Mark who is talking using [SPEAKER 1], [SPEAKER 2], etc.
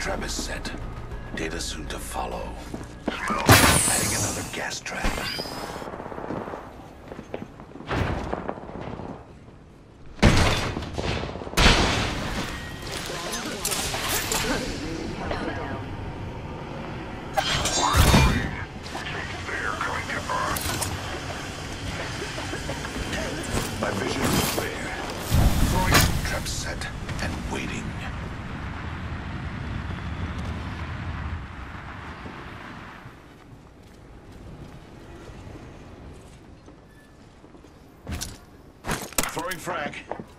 [SPEAKER 1] trap is set. Data soon to follow. Adding another gas trap. My vision is clear. Throwing trap set and waiting. Throwing frag.